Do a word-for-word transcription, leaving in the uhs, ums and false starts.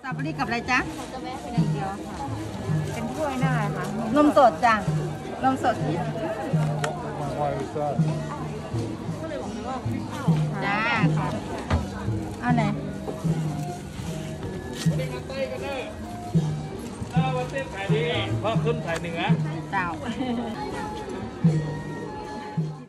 อเบอรี่กับอะไรจ๊ะจะแวะไปอย่างเดียวค่ะเป็นถ้วยน่าค่ะนมสดจ้ะนมสดจ้าเอาไหนถ้าวันเต้นขายดีเพราะขึ้นขายเหนือเจ้า